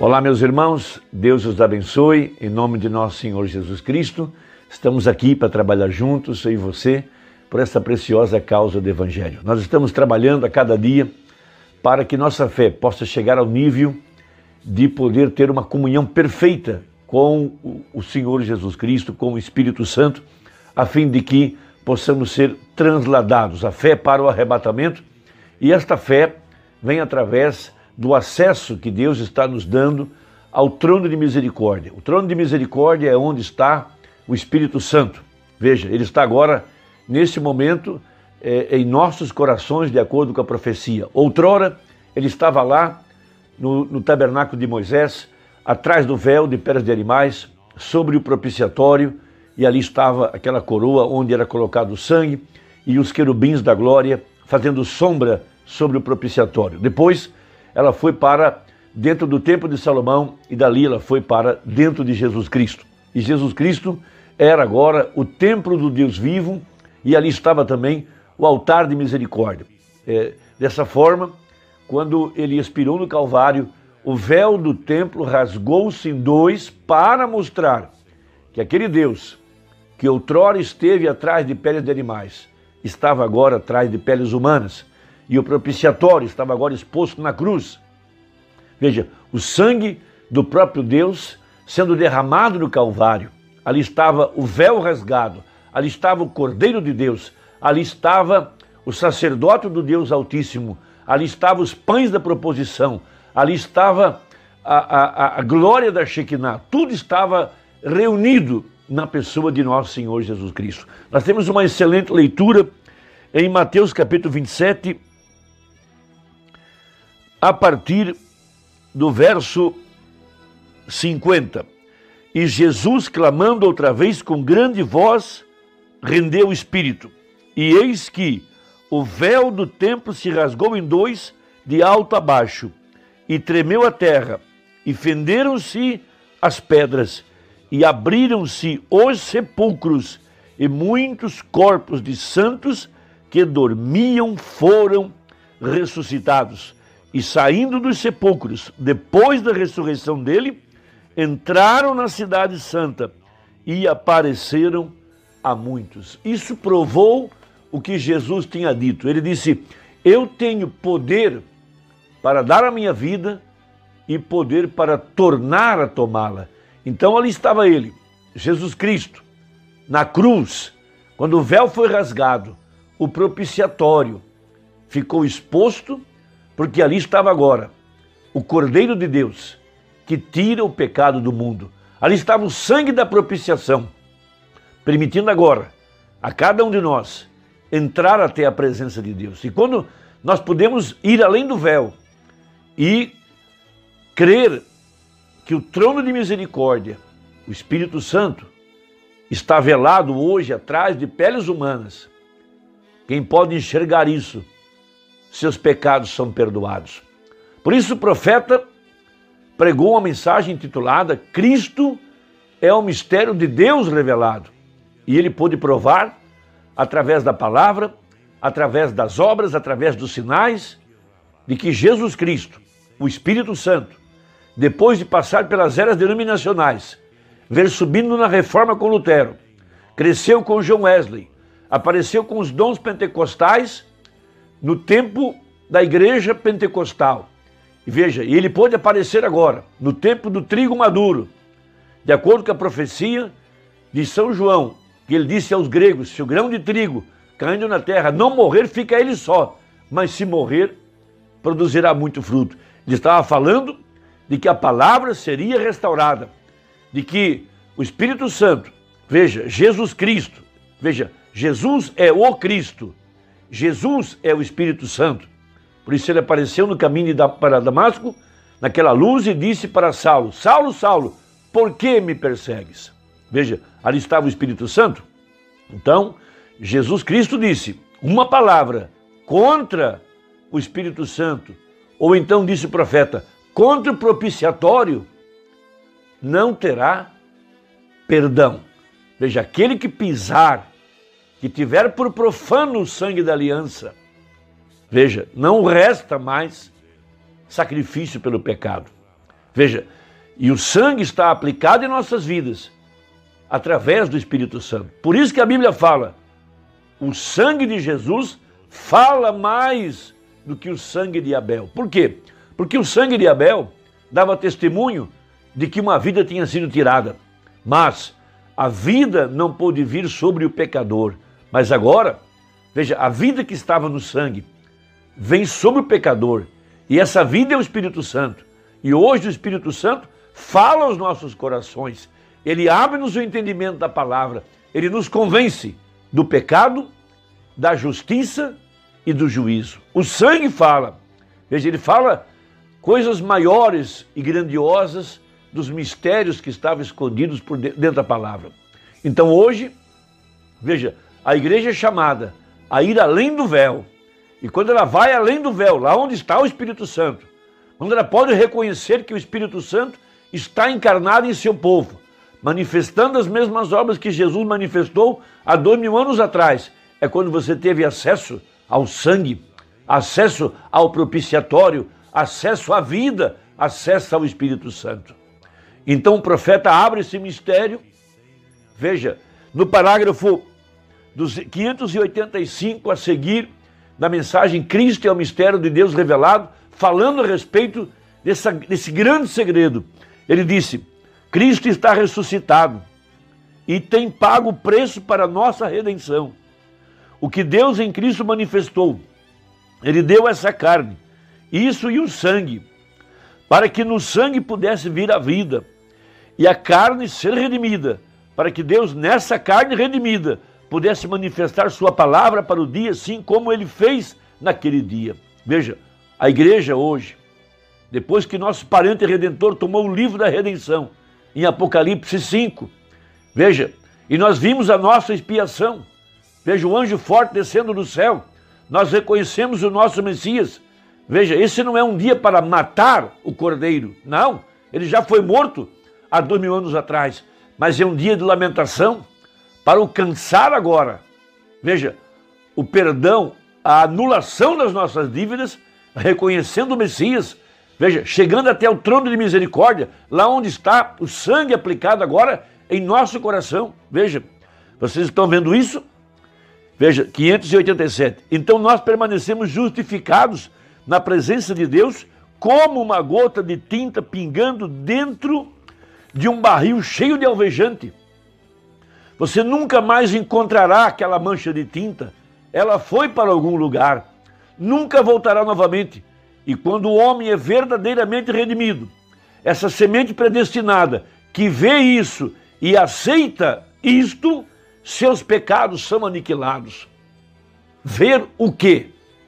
Olá, meus irmãos, Deus os abençoe, em nome de nosso Senhor Jesus Cristo. Estamos aqui para trabalhar juntos, eu e você, por essa preciosa causa do Evangelho. Nós estamos trabalhando a cada dia para que nossa fé possa chegar ao nível de poder ter uma comunhão perfeita com o Senhor Jesus Cristo, com o Espírito Santo, a fim de que possamos ser transladados, a fé para o arrebatamento, e esta fé vem através do acesso que Deus está nos dando ao trono de misericórdia. O trono de misericórdia é onde está o Espírito Santo. Veja, ele está agora, nesse momento, em nossos corações, de acordo com a profecia. Outrora, ele estava lá no tabernáculo de Moisés, atrás do véu de peles de animais, sobre o propiciatório, e ali estava aquela coroa onde era colocado o sangue, e os querubins da glória fazendo sombra sobre o propiciatório. Depois, ela foi para dentro do templo de Salomão, e dali ela foi para dentro de Jesus Cristo. E Jesus Cristo era agora o templo do Deus vivo, e ali estava também o altar de misericórdia. Dessa forma, quando ele expirou no Calvário, o véu do templo rasgou-se em dois para mostrar que aquele Deus que outrora esteve atrás de peles de animais, estava agora atrás de peles humanas, e o propiciatório estava agora exposto na cruz. Veja, o sangue do próprio Deus sendo derramado no Calvário. Ali estava o véu rasgado, ali estava o Cordeiro de Deus, ali estava o sacerdote do Deus Altíssimo, ali estavam os pães da proposição, ali estava a glória da Shekinah. Tudo estava reunido na pessoa de nosso Senhor Jesus Cristo. Nós temos uma excelente leitura em Mateus capítulo 27, a partir do verso 50. E Jesus, clamando outra vez com grande voz, rendeu o espírito. E eis que o véu do templo se rasgou em dois, de alto a baixo, e tremeu a terra, e fenderam-se as pedras, e abriram-se os sepulcros, e muitos corpos de santos que dormiam foram ressuscitados. E saindo dos sepulcros, depois da ressurreição dele, entraram na cidade santa e apareceram a muitos. Isso provou o que Jesus tinha dito. Ele disse: eu tenho poder para dar a minha vida e poder para tornar a tomá-la. Então ali estava ele, Jesus Cristo, na cruz. Quando o véu foi rasgado, o propiciatório ficou exposto, porque ali estava agora o Cordeiro de Deus, que tira o pecado do mundo. Ali estava o sangue da propiciação, permitindo agora a cada um de nós entrar até a presença de Deus. E quando nós podemos ir além do véu e crer que o trono de misericórdia, o Espírito Santo, está velado hoje atrás de peles humanas, quem pode enxergar isso, seus pecados são perdoados. Por isso o profeta pregou uma mensagem intitulada Cristo é o mistério de Deus revelado. E ele pôde provar através da palavra, através das obras, através dos sinais, de que Jesus Cristo, o Espírito Santo, depois de passar pelas eras denominacionais, ver subindo na reforma com Lutero, cresceu com John Wesley, apareceu com os dons pentecostais no tempo da igreja pentecostal. E veja, ele pôde aparecer agora, no tempo do trigo maduro, de acordo com a profecia de São João, que ele disse aos gregos: se o grão de trigo caindo na terra não morrer, fica ele só, mas se morrer, produzirá muito fruto. Ele estava falando de que a palavra seria restaurada, de que o Espírito Santo, veja, Jesus Cristo, veja, Jesus é o Cristo, Jesus é o Espírito Santo. Por isso ele apareceu no caminho para Damasco, naquela luz, e disse para Saulo: Saulo, Saulo, por que me persegues? Veja, ali estava o Espírito Santo. Então, Jesus Cristo disse uma palavra contra o Espírito Santo, ou então disse o profeta, contra o propiciatório, não terá perdão. Veja, aquele que pisar, que tiver por profano o sangue da aliança, veja, não resta mais sacrifício pelo pecado. Veja, e o sangue está aplicado em nossas vidas através do Espírito Santo. Por isso que a Bíblia fala, o sangue de Jesus fala mais do que o sangue de Abel. Por quê? Porque o sangue de Abel dava testemunho de que uma vida tinha sido tirada. Mas a vida não pôde vir sobre o pecador. Mas agora, veja, a vida que estava no sangue vem sobre o pecador. E essa vida é o Espírito Santo. E hoje o Espírito Santo fala aos nossos corações. Ele abre-nos o entendimento da palavra. Ele nos convence do pecado, da justiça e do juízo. O sangue fala. Veja, ele fala coisas maiores e grandiosas dos mistérios que estavam escondidos por dentro da palavra. Então hoje, veja, a igreja é chamada a ir além do véu. E quando ela vai além do véu, lá onde está o Espírito Santo, quando ela pode reconhecer que o Espírito Santo está encarnado em seu povo, manifestando as mesmas obras que Jesus manifestou há 2000 anos atrás, é quando você teve acesso ao sangue, acesso ao propiciatório, acesso à vida, acesso ao Espírito Santo. Então o profeta abre esse mistério. Veja, no parágrafo dos 585 a seguir, da mensagem Cristo é o mistério de Deus revelado, falando a respeito desse grande segredo. Ele disse, Cristo está ressuscitado e tem pago o preço para a nossa redenção. O que Deus em Cristo manifestou, Ele deu essa carne, isso e o sangue, para que no sangue pudesse vir a vida e a carne ser redimida, para que Deus nessa carne redimida pudesse manifestar sua palavra para o dia, assim como Ele fez naquele dia. Veja, a igreja hoje, depois que nosso parente redentor tomou o livro da redenção, em Apocalipse 5, veja, e nós vimos a nossa expiação, veja o anjo forte descendo do céu, nós reconhecemos o nosso Messias. Veja, esse não é um dia para matar o cordeiro, não, ele já foi morto há 2000 anos atrás, mas é um dia de lamentação para alcançar agora, veja, o perdão, a anulação das nossas dívidas, reconhecendo o Messias, veja, chegando até o trono de misericórdia, lá onde está o sangue aplicado agora em nosso coração. Veja, vocês estão vendo isso? Veja, 587. Então nós permanecemos justificados na presença de Deus como uma gota de tinta pingando dentro de um barril cheio de alvejante. Você nunca mais encontrará aquela mancha de tinta. Ela foi para algum lugar. Nunca voltará novamente. E quando o homem é verdadeiramente redimido, essa semente predestinada que vê isso e aceita isto, seus pecados são aniquilados. Ver o quê?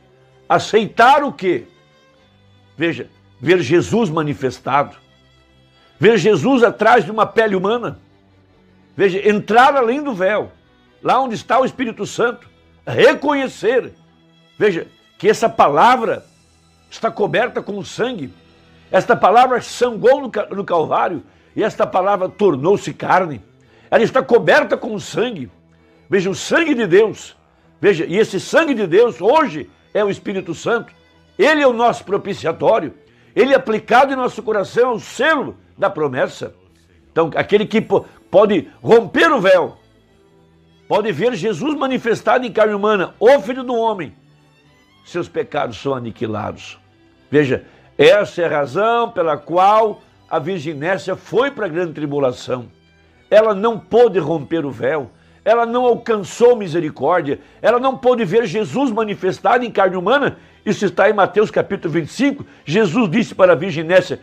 Aceitar o quê? Veja, ver Jesus manifestado. Ver Jesus atrás de uma pele humana. Veja, entrar além do véu, lá onde está o Espírito Santo, reconhecer, veja, que essa palavra está coberta com sangue, esta palavra sangrou no Calvário, e esta palavra tornou-se carne, ela está coberta com sangue, veja, o sangue de Deus, veja, e esse sangue de Deus hoje é o Espírito Santo, ele é o nosso propiciatório, ele é aplicado em nosso coração, é o selo da promessa. Então, aquele que pode romper o véu, pode ver Jesus manifestado em carne humana, o Filho do Homem, seus pecados são aniquilados. Veja, essa é a razão pela qual a Virginésia foi para a grande tribulação. Ela não pôde romper o véu, ela não alcançou misericórdia, ela não pôde ver Jesus manifestado em carne humana. Isso está em Mateus capítulo 25. Jesus disse para a Virginésia,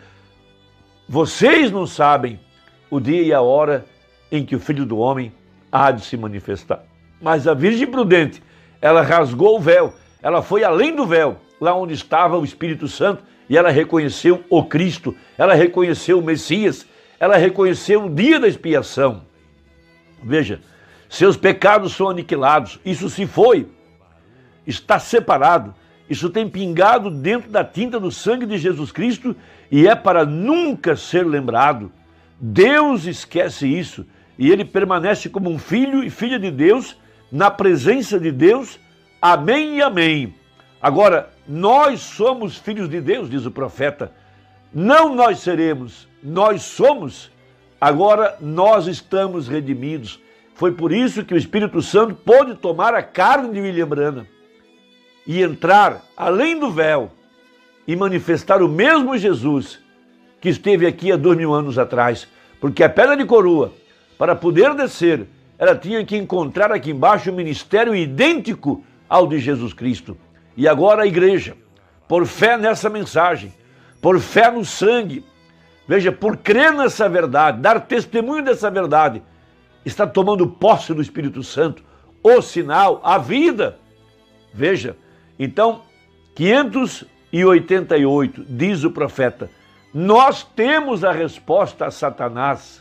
vocês não sabem o dia e a hora em que o Filho do Homem há de se manifestar. Mas a Virgem prudente, ela rasgou o véu, ela foi além do véu, lá onde estava o Espírito Santo, e ela reconheceu o Cristo, ela reconheceu o Messias, ela reconheceu o dia da expiação. Veja, seus pecados são aniquilados, isso se foi, está separado, isso tem pingado dentro da tinta do sangue de Jesus Cristo e é para nunca ser lembrado. Deus esquece isso e ele permanece como um filho e filha de Deus, na presença de Deus. Amém e amém. Agora, nós somos filhos de Deus, diz o profeta não nós seremos, nós somos, agora nós estamos redimidos. Foi por isso que o Espírito Santo pôde tomar a carne de William Branham e entrar além do véu e manifestar o mesmo Jesus que esteve aqui há 2000 anos atrás. Porque a pedra de coroa, para poder descer, ela tinha que encontrar aqui embaixo um ministério idêntico ao de Jesus Cristo. E agora a igreja, por fé nessa mensagem, por fé no sangue, veja, por crer nessa verdade, dar testemunho dessa verdade, está tomando posse do Espírito Santo, o sinal, a vida. Veja, então, 588, diz o profeta, nós temos a resposta a Satanás.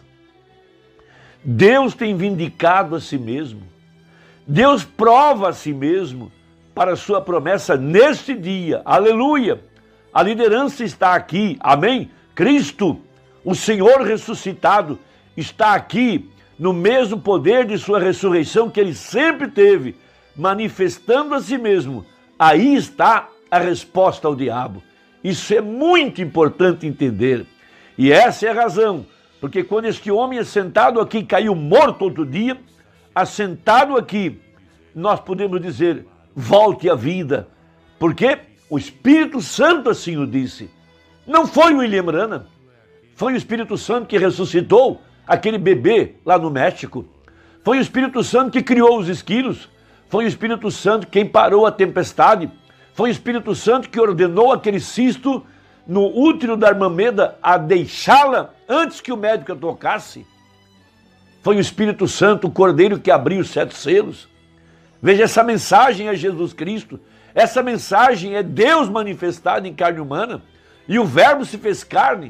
Deus tem vindicado a si mesmo. Deus prova a si mesmo para a sua promessa neste dia. Aleluia! A liderança está aqui. Amém? Cristo, o Senhor ressuscitado, está aqui no mesmo poder de sua ressurreição que ele sempre teve, manifestando a si mesmo. Aí está a resposta ao diabo. Isso é muito importante entender. E essa é a razão, porque quando este homem assentado aqui caiu morto outro dia, assentado aqui, nós podemos dizer, volte à vida. Porque o Espírito Santo assim o disse. Não foi o William Branham, foi o Espírito Santo que ressuscitou aquele bebê lá no México. Foi o Espírito Santo que criou os esquilos. Foi o Espírito Santo quem parou a tempestade. Foi o Espírito Santo que ordenou aquele cisto no útero da irmã Meda a deixá-la antes que o médico a tocasse. Foi o Espírito Santo, o Cordeiro, que abriu os 7 selos. Veja, essa mensagem é Jesus Cristo. Essa mensagem é Deus manifestado em carne humana. E o Verbo se fez carne.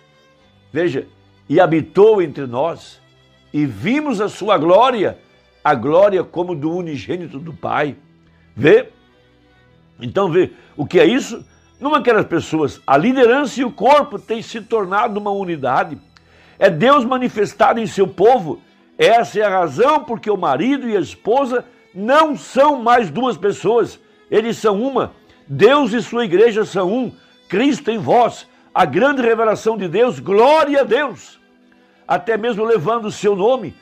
Veja, e habitou entre nós. E vimos a sua glória, a glória como do unigênito do Pai. Vê? Então vê, o que é isso? Não aquelas pessoas, a liderança e o corpo têm se tornado uma unidade. É Deus manifestado em seu povo. Essa é a razão porque o marido e a esposa não são mais 2 pessoas. Eles são uma. Deus e sua igreja são um. Cristo em vós, a grande revelação de Deus, glória a Deus. Até mesmo levando o seu nome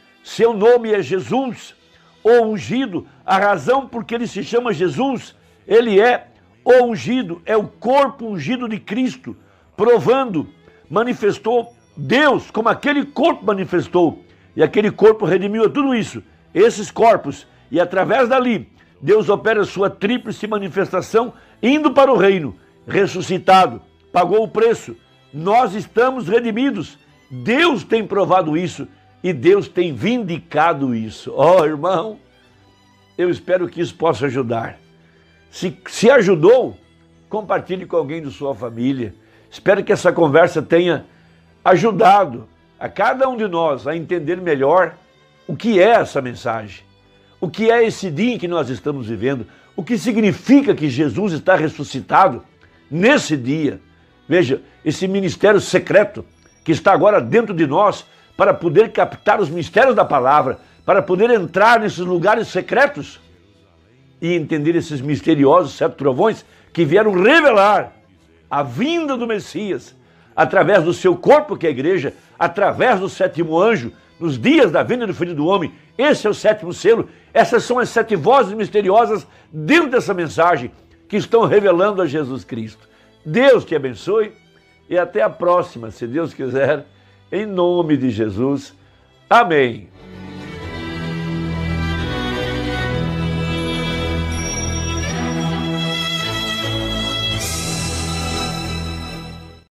é Jesus, o ungido. A razão porque ele se chama Jesus, ele é o ungido, é o corpo ungido de Cristo, provando, manifestou Deus, como aquele corpo manifestou, e aquele corpo redimiu tudo isso, esses corpos, e através dali, Deus opera sua tríplice manifestação, indo para o reino, ressuscitado, pagou o preço, nós estamos redimidos, Deus tem provado isso, e Deus tem vindicado isso. Ó, irmão, eu espero que isso possa ajudar. Se ajudou, compartilhe com alguém de sua família. Espero que essa conversa tenha ajudado a cada um de nós a entender melhor o que é essa mensagem, o que é esse dia em que nós estamos vivendo, o que significa que Jesus está ressuscitado nesse dia. Veja, esse ministério secreto que está agora dentro de nós para poder captar os mistérios da palavra, para poder entrar nesses lugares secretos e entender esses misteriosos 7 trovões que vieram revelar a vinda do Messias através do seu corpo, que é a igreja, através do 7º anjo, nos dias da vinda do Filho do Homem. Esse é o 7º selo. Essas são as 7 vozes misteriosas dentro dessa mensagem que estão revelando a Jesus Cristo. Deus te abençoe e até a próxima, se Deus quiser, em nome de Jesus. Amém.